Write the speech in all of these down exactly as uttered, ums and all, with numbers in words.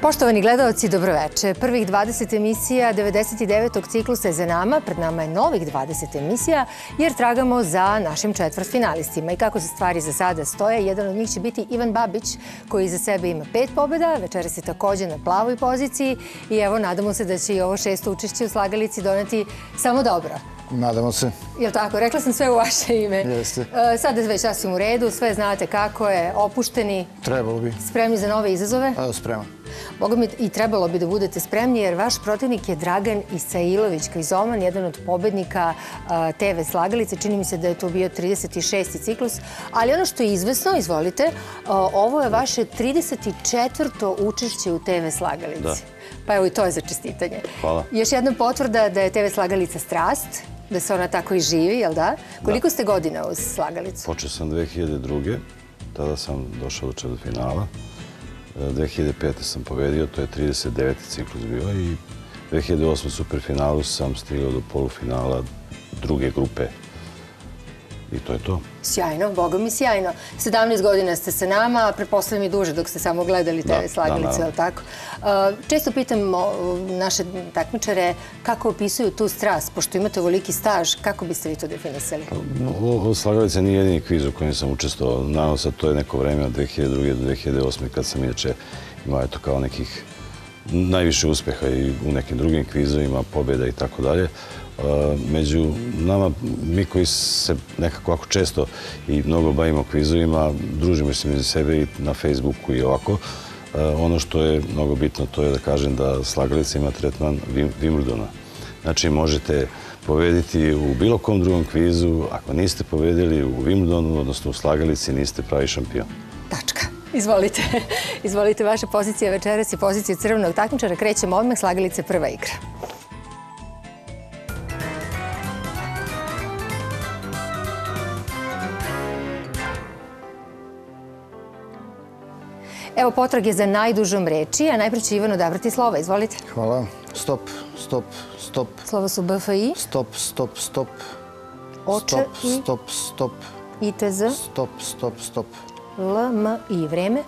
Poštovani gledalci, dobroveče. Prvih dvadeset emisija devedeset devetog ciklusa je za nama, pred nama je novih dvadeset emisija, jer tragamo za našim četvrtfinalistima. I kako se stvari za sada stoje, jedan od njih će biti Ivan Babić, koji za sebe ima pet pobjeda, večeras je također na plavoj poziciji i evo, nadamo se da će i ovo šesto učešće u slagalici doneti samo dobro. Nadamo se. Jel' tako? Rekla sam sve u vaše ime. Jeste. Sada je već sasvim u redu, sve znate kako je, opušteni. Trebalo bi. Spremni za nove izazove? Spreman. Boga mi i trebalo bi da budete spremni, jer vaš protivnik je Dragan Isailović Kajzoman, jedan od pobednika te ve slagalice. Čini mi se da je to bio trideset šesti ciklus. Ali ono što je izvesno, izvolite, ovo je vaše trideset četvrto učešće u te ve slagalici. Da. Pa evo i to je za čestitanje. Hvala. Još jedna potvrda da je te ve slagalica strast, da se ona tako i živi, jel da? Koliko ste godina uz slagalicu? Počeo sam dve hiljade druge. Tada sam došao do četvrtfinala. dve hiljade pete sam pobedio, to je trideset deveti ciklus bio i dve hiljade osme u superfinalu sam stigao do polufinala druge grupe. I to je to. Sjajno, Boga mi sjajno. sedamnaest godina ste sa nama, a pretpostavljam i duže dok ste samo gledali te ve slagalice, jel' tako? Često pitam naše takmičare kako opisuju tu strast, pošto imate ovoliki staž, kako biste vi to definisali? Ovo slagalica nije jedini kviz u kojem sam učestvovao. Naravno sad to je neko vreme od dve hiljade druge do dve hiljade osme kad sam inače imao eto kao nekih najviše uspeha i u nekim drugim kvizovima, pobjeda i tako dalje. Među nama, mi koji se nekako ovako često i mnogo bavimo kvizovima, družimo se među sebe i na Facebooku i ovako. Ono što je mnogo bitno, to je da kažem da slagalica ima tretman Wimbledona. Znači, možete pobediti u bilo kom drugom kvizu, ako niste pobedili u Wimbledonu, odnosno u slagalici, niste pravi šampion. Tačka. Izvolite. Izvolite, vaša pozicija večeras je pozicija crvenog takmičara. Krećemo odmah, slagalice prva igra. Evo potrage za najdužom reči, a najprej će Ivan odabrati slova. Izvolite. Hvala. Stop, stop, stop. Slova su B F I. Stop, stop, stop. Oče Stop, i stop, stop. I T Z. Stop, stop, stop. L, M, I. Vreme.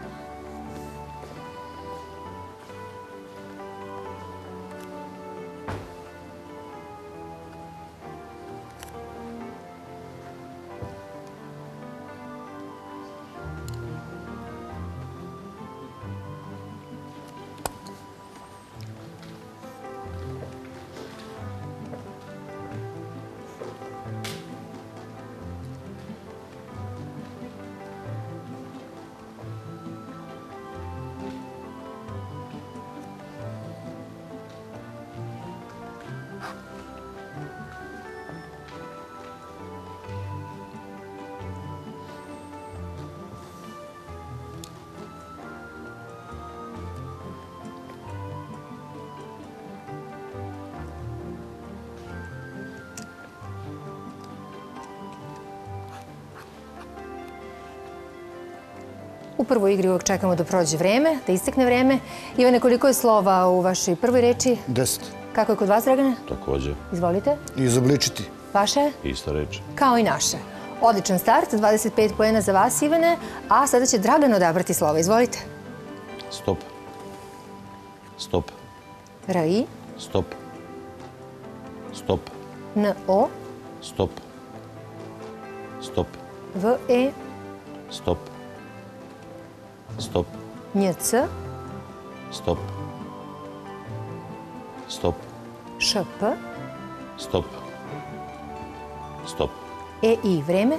U prvoj igri uvijek čekamo da prođe vreme, da istekne vreme. Ivane, koliko je slova u vašoj prvoj reči? Deset. Kako je kod vas, Dragane? Također. Izvolite. Izobličiti. Vaše? Ista reč. Kao i naše. Odličan start, dvadeset pet poena za vas, Ivane, a sada će Dragan odabrati slova. Izvolite. Stop. Stop. R I. Stop. Stop. N O. Stop. Stop. V E. Stop. Stop. Nj C. Stop. Stop. Š P. Stop. Stop. E I. Vreme.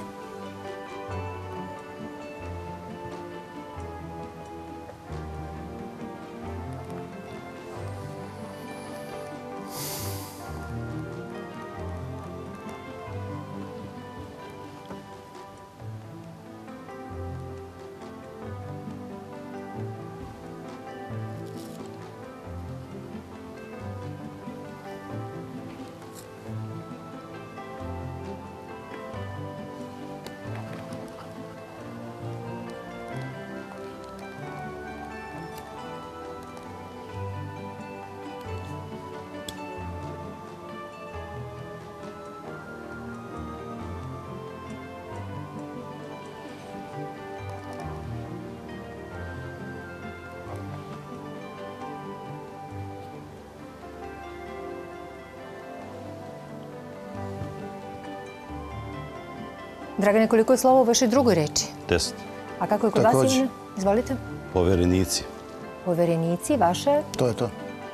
Dragane, koliko je slovo u vašoj drugoj reči? Deset. A kako je kod vas, Takođe. Ivane? Izvolite. Poverenici. Poverenici, vaše? To je to.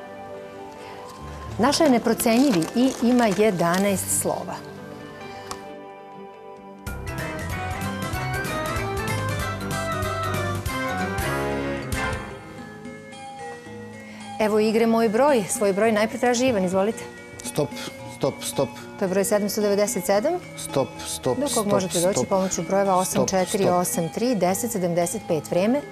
Naša je neprocenjivi i ima jedanaest slova. Evo igre Moj broj. Svoj broj najpre traži Ivan, izvolite. Stop, stop, stop, To je broj sedamsto devedeset sedam. stop, stop, Do stop, kog možete doći stop. pomoću brojeva osam Stop, četiri stop. osam tri deset sedamdeset pet. Vreme.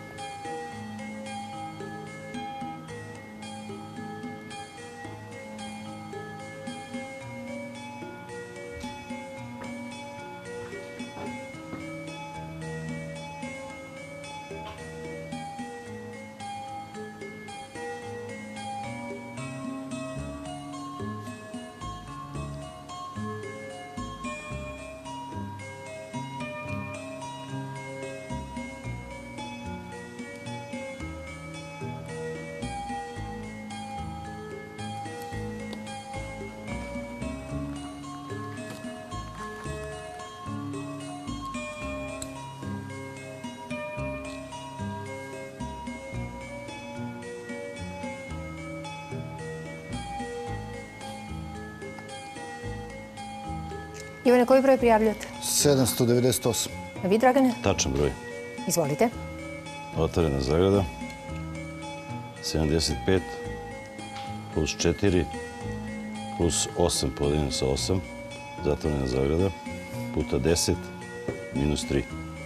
Ivane, koji broj prijavljate? sedamsto devedeset osam. A vi, Dragane? Tačan broj. Izvolite. Otvorena zagrada. sedamdeset pet plus četiri plus osam podeljeno sa osam. Zatvorena zagrada. Puta deset minus tri.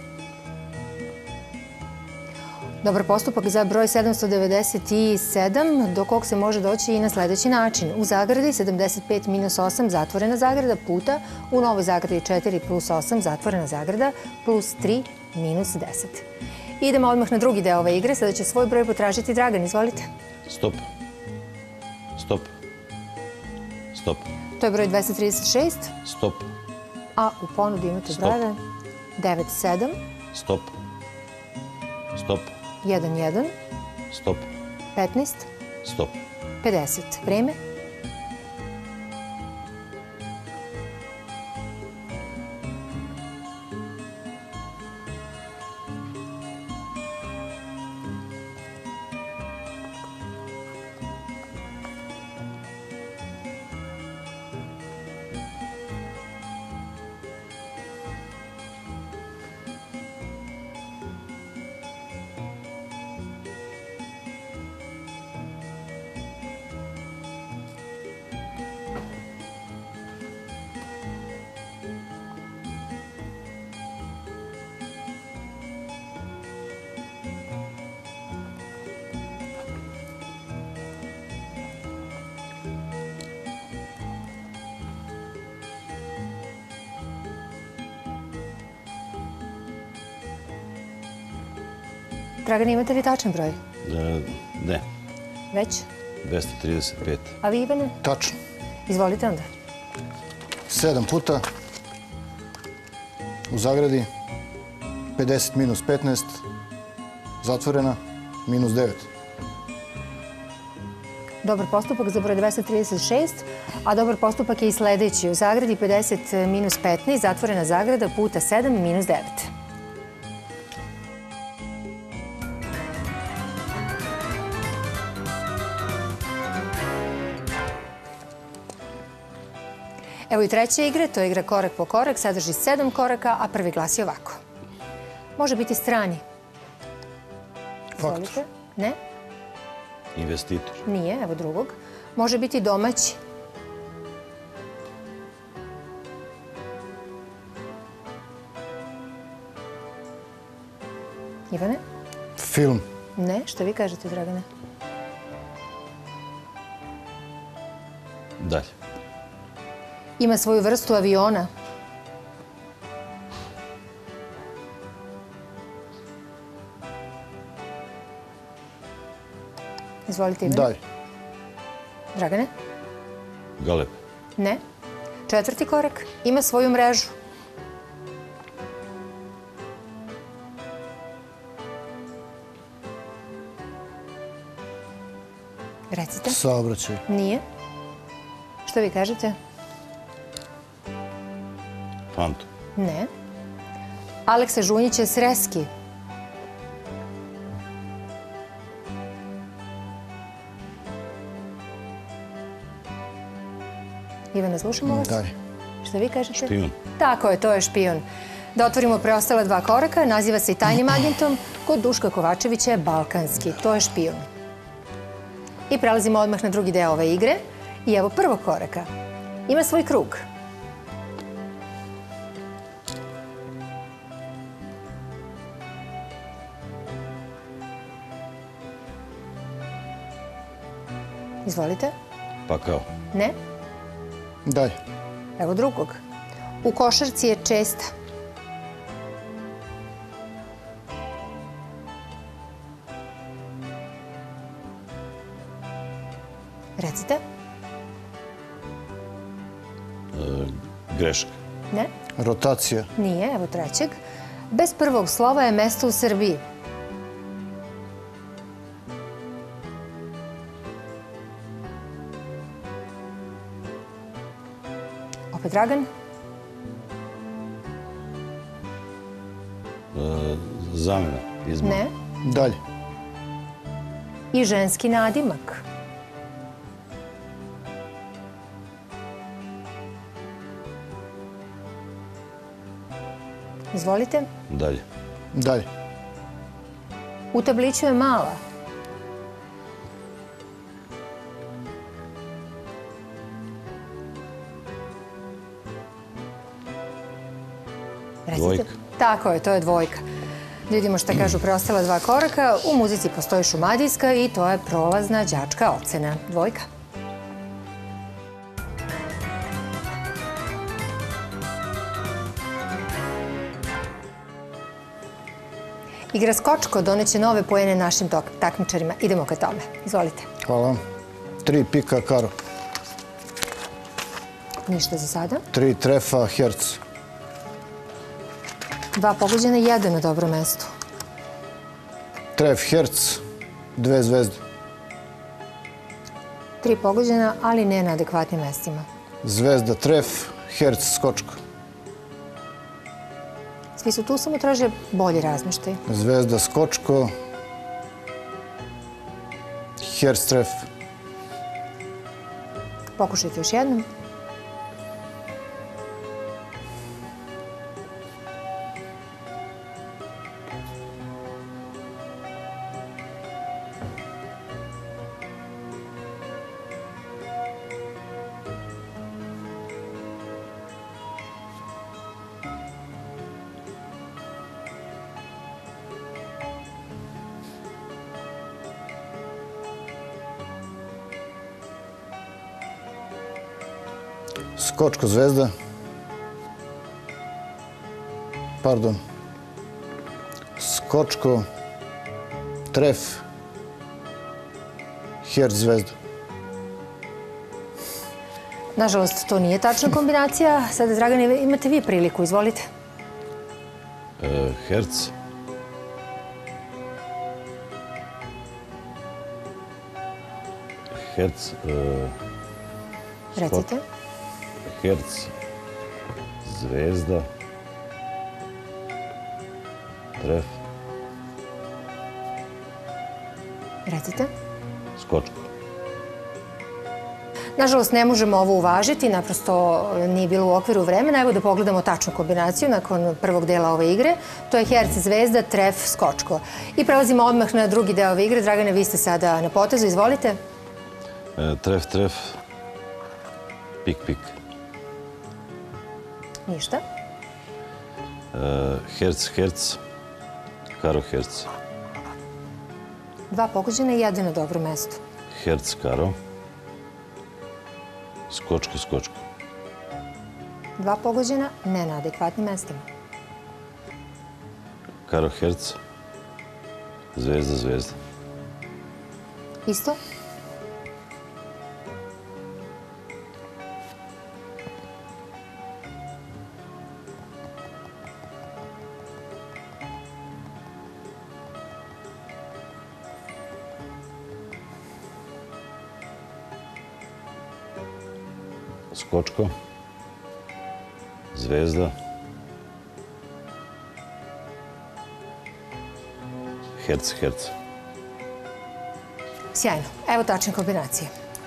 Dobar postupak za broj sedamsto devedeset sedam, do kog se može doći i na sledeći način. U zagradi sedamdeset pet minus osam, zatvorena zagrada, puta u novoj zagradi četiri plus osam, zatvorena zagrada, plus tri minus deset. Idemo odmah na drugi deo ove igre. Sada će svoj broj potražiti Dragan. Izvolite. Stop. Stop. Stop. To je broj dvesta trideset šest, Stop. a u ponudi imate Stop. brojeve devet sedam, Stop. Stop. jedan jedan, Stop. petnaest, Stop. pedeset. Vreme. Dragan, imate li tačan broj? E, ne. Već? dvesta trideset pet. A vi, Ivane? Tačno. Izvolite onda. sedam puta u zagradi, pedeset minus petnaest, zatvorena, minus devet. Dobar postupak za broj dvesta trideset šest, a dobar postupak je i sledeći. U zagradi pedeset minus petnaest, zatvorena zagrada, puta sedam minus devet. Evo i treće igre, to je igra korak po korak, sadrži sedam koraka, a prvi glasi ovako. Može biti strani. Faktor. Izvolite. Ne? Investitor. Nije, evo drugog. Može biti domaći. Ivane? Film. Ne, što vi kažete, Dragane? Dalje. Ima svoju vrstu aviona. Izvolite, Ivane. Dalje. Dragane? Galeb. Ne. Četvrti korak. Ima svoju mrežu. Recite. Saobraćaj. Nije. Što vi kažete? Fantom. Ne. Aleksa Žunjić je Sreski. Ivana, slušamo vas? Dalje. Šta vi kažete? Špijun. Tako je, to je špijun. Da otvorimo preostala dva koraka, naziva se i tajnim agentom. Kod Duška Kovačevića je balkanski, to je špijun. I prelazimo odmah na drugi deo ove igre. I evo prvog koraka. Ima svoj krug. Izvolite. Pakao. Ne? Dalje. Evo drugog. U košarci je česta. Recite. Greška. Ne? Rotacija. Nije, evo trećeg. Bez prvog slova je mesto u Srbiji. Opet Dragan. Zamena. Izmena. Ne. Dalje. I ženski nadimak. Izvolite. Dalje. Dalje. U tabliću je mala. Recite. Dvojka. Tako je, to je dvojka. Da vidimo šta kažu preostala dva koraka. U muzici postoji šumadijska i to je prolazna đačka ocena. Dvojka. Igra Skočko doneće nove poene našim takmičarima. Idemo ka tome. Izvolite. Hvala. Tri pika karo. Ništa za sada. Tri trefa herc. Dva pogođena i jedan na dobro mesto. Tref herc, dve zvezde. Tri pogođena, ali ne na adekvatnim mestima. Zvezda tref, herc skočko. Svi su tu, samo traže bolji razmeštaj. Zvezda skočko. Herc tref. Pokušajte još jednom. Skočko zvezda. Pardon. Skočko tref. Herc zvezda. Nažalost, to nije tačna kombinacija. Sada, Dragane, imate vi priliku. Izvolite. Herc. Herc. Recite. Herc. Zvezda. Tref. Recite. Skočko. Nažalost, ne možemo ovo uvažiti, naprosto nije bilo u okviru vremena. Evo da pogledamo tačnu kombinaciju nakon prvog dela ove igre. To je herc, zvezda, tref, skočko. I prelazimo odmah na drugi deo ove igre. Dragane, vi ste sada na potezu. Izvolite. Tref, tref. Pik, pik. Ništa. Herc, herc. Karo, herc. Dva pogođena i jedan na dobro mesto. Herc, karo. Skočko, skočko. Dva pogođena, ne na adekvatnim mestima. Karo, herc. Zvezda, zvezda. Isto? Skočko. Zvezda. Herc, herc. Sjajno. Evo tačne kombinacije.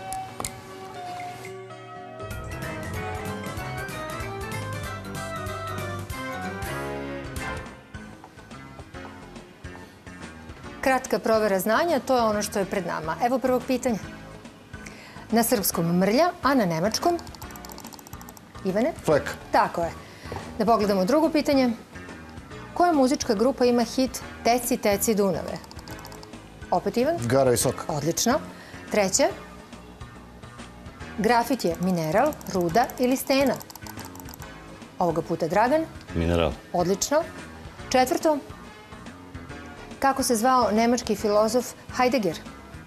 Kratka provera znanja, to je ono što je pred nama. Evo prvog pitanja. Na srpskom mrlja, a na nemačkom? Ivane? Flek. Tako je. Da pogledamo drugo pitanje. Koja muzička grupa ima hit Teci, teci Dunave? Opet Ivan? Gara i sok. Odlično. Treće. Grafit je mineral, ruda ili stena? Ovoga puta Dragan. Mineral. Odlično. Četvrto. Kako se zvao nemački filozof Heidegger?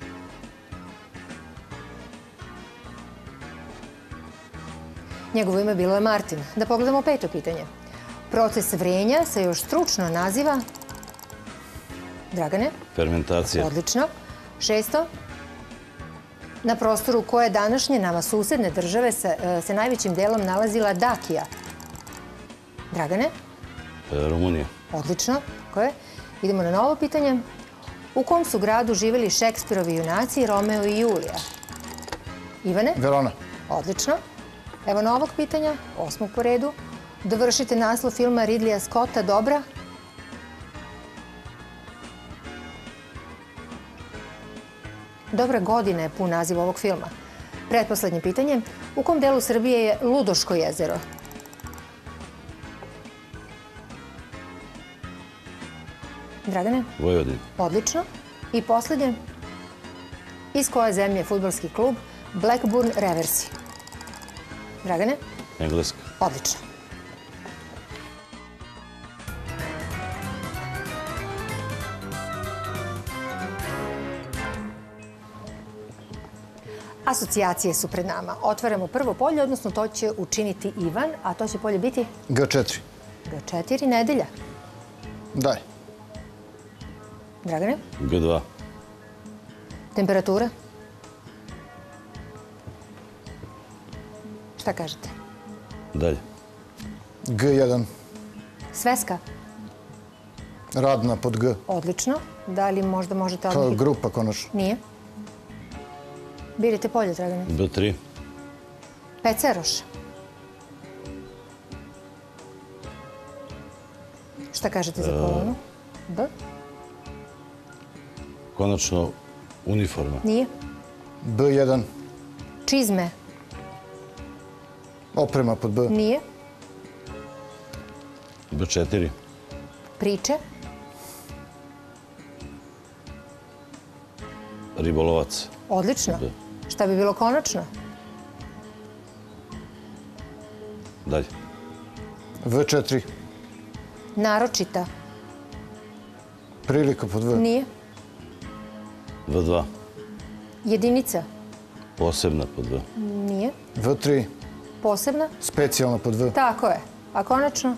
Njegovo ime bilo je Martin. Da pogledamo peto pitanje. Proces vrenja se još stručno naziva... Dragane? Fermentacija. Odlično. Šesto. Na prostoru koje današnje nama susedne države se, se najvećim delom nalazila Dakija. Dragane? Rumunija. Odlično. Tako je. Idemo na novo pitanje. U kom su gradu živjeli Šekspirovi junaci Romeo i Julija? Ivane? Verona. Odlično. Evo novog pitanja, osmog po redu. Dovršite naslov filma Ridleya Scotta Dobra. Dobra godina je pun naziv ovog filma. Pretposlednje pitanje. U kom delu Srbije je Ludoško jezero? Dragane? Vojvodina. Odlično. I posljednje. Iz koje zemlje je fudbalski klub Blackburn Reversi? Dragane? Engleska. Odlično. Asocijacije su pred nama. Otvaramo prvo polje, odnosno to će učiniti Ivan, a to će polje biti? G četiri. G četiri, nedelja. Daj. Dragane? G dva. Temperatura? Šta kažete? Dalje. G jedan. Sveska? Radna pod G. Odlično. Da li možda možete Kao odmah... grupa, konačno. Nije. Birite polje, Dragane. B tri. Peceroš? Šta kažete za kolonu? B? Konačno uniforma. Nije. B jedan. Čizme? Oprema pod B. Nije. B četiri. Priče? Ribolovac. Odlično. B. Šta bi bilo konačno? Dalje. V četiri. Naročita? Prilika pod V. Nije. V dva. Jedinica? Posebna pod V. Nije. V tri. Posebna? Specijalna pod V. Tako je. A konačno?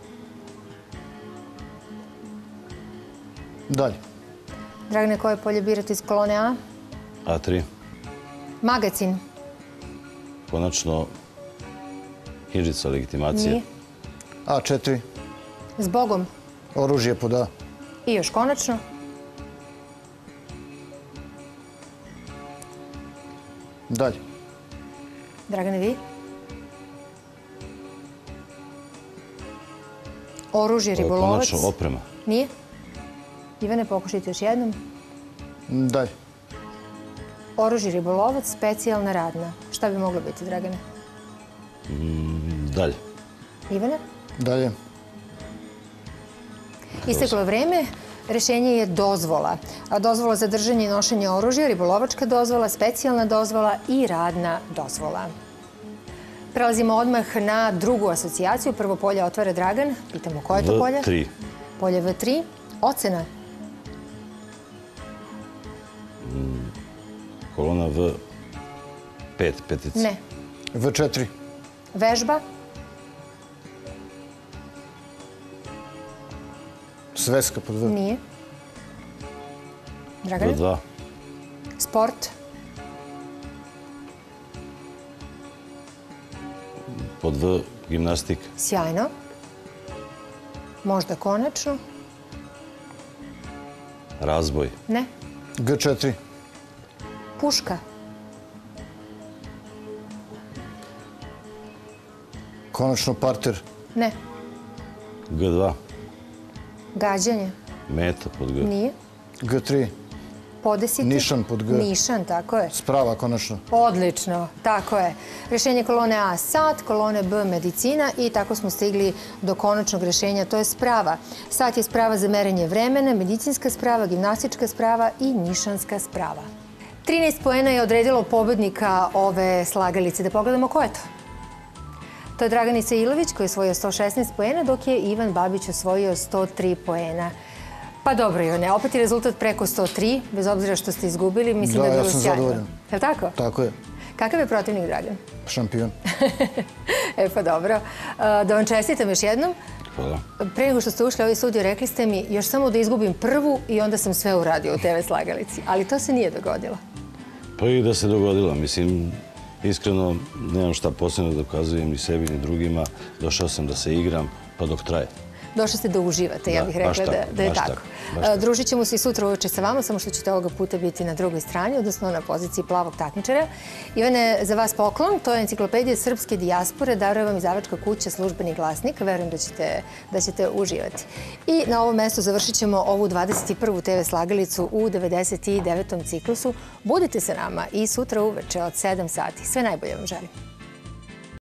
Dalje. Dragane, koje polje birate iz kolone A? A tri. Magacin? Konačno knjižica legitimacije. Nije. A četiri. Zbogom? Oružje pod A. I još konačno? Dalje. Dragane, vi? Oružje, ribolovac? Konačno oprema. Nije. Ivane, pokušajte još jednom. Dalje. Oružje, ribolovac, specijalna radna. Šta bi moglo biti, Dragane? Dalje. Ivane? Dalje. Isteklo je vreme. Rešenje je dozvola. A dozvola za držanje i nošenje oružja, ribolovačka dozvola, specijalna dozvola i radna dozvola. Prelazimo odmah na drugu asocijaciju. Prvo polje otvara Dragan. Pitamo koje je to polje? V tri. Polje V tri. Ocena? Kolona V pet, petica. Ne. V četiri. Vežba? Sveska pod V. Nije. Dragane? V dva. Sport? Pod V gimnastika. Sjajno. Možda konačno? Razboj. Ne. G četiri. Puška. Konačno parter. Ne. G dva. Gađanje. Meta pod G. Nije. G tri. Podesiti. Nišan pod G. Nišan, tako je. Sprava, konačno. Odlično, tako je. Rešenje kolone A sat, kolone B medicina i tako smo stigli do konačnog rešenja, to je sprava. Sat je sprava za merenje vremena, medicinska sprava, gimnastička sprava i nišanska sprava. trinaest poena je odredilo pobednika ove slagalice. Da pogledamo ko je to? To je Draganica Ilović koji je osvojio sto šesnaest poena, dok je Ivan Babić osvojio sto tri poena. Pa dobro, Ivane, opet je rezultat preko sto tri, bez obzira što ste izgubili, mislim da je bilo sjajno. Da, ja sam zadovoljan. Je li tako? Tako je. Kakav je protivnik, Dragan? Šampion. E pa dobro. Da vam čestitam još jednom. Hvala. Pre nego što ste ušli u ovaj studio, rekli ste mi još samo da izgubim prvu i onda sam sve uradio u te ve slagalici. Ali to se nije dogodilo. Pa i da se dogodilo. Mislim, iskreno, nemam šta posebno da dokazujem ni sebi ni drugima. Došao sam da se igram, pa dok traje. Došli ste da uživate, ja bih rekla da je tako. Družit ćemo se i sutra uveče sa vama, samo što ćete ovoga puta biti na drugoj strani, odnosno na poziciji plavog takmičara. Ivane, za vas poklon, to je enciklopedija srpske dijaspore, daruje vam izdavačka kuća Službeni glasnik, verujem da ćete uživati. I na ovom mestu završit ćemo ovu dvadeset prvu te ve slagalicu u devedeset devetom ciklusu. Budite sa nama i sutra uveče od sedam sati. Sve najbolje vam želim.